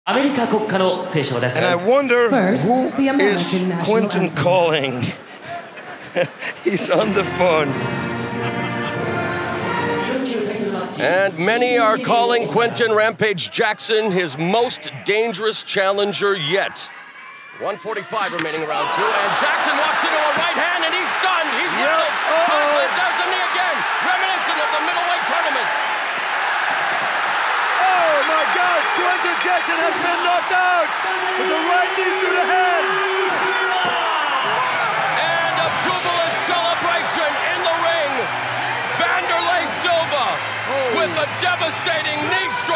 アメリカ国歌の斉唱です。 And I wonder First, who the American is national Quentin anthem. calling. He's on the phone. And many are calling Quentin Rampage Jackson his most dangerous challenger yet. 1:45 remaining round two, and Jackson walks into a right hand, and he's stunned. He's rattled. There's a knee again, reminiscent of the middleweight tournament. Oh my God! Quentin Jackson has been knocked out with the right knee to the head. And a jubilant celebration in the ring. Wanderlei Silva with a devastating knee strike.